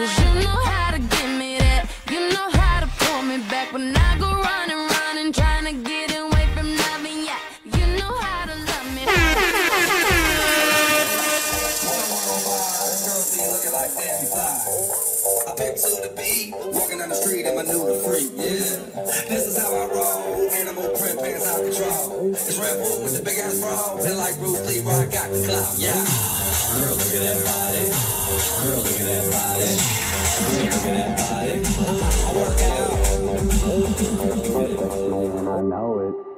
'cause you know how to give me that. You know how to pull me back when I go running, running, trying to get away from loving ya. You know how to love me. I pick to the beat, walking down the street in my new to freak, yeah. This is how I roll, animal print pants out control. It's Red Bull with the big ass bra, and like Bruce Lee, where I got the clout, yeah. Girl, look at that body. Girl, look at that body. Girl, look at that body. I work out. I know it.